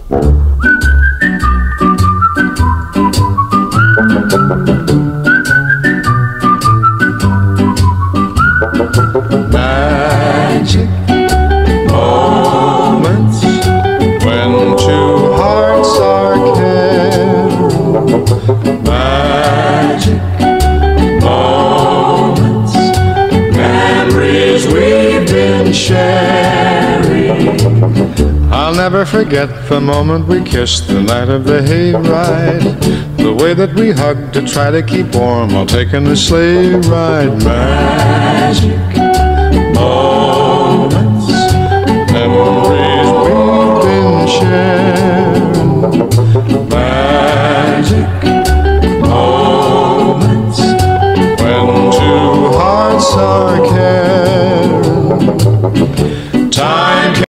Magic moments when two hearts are caring. Magic moments, memories we've been sharing. I'll never forget the moment we kissed the night of the hayride, the way that we hugged to try to keep warm while taking the sleigh ride. Magic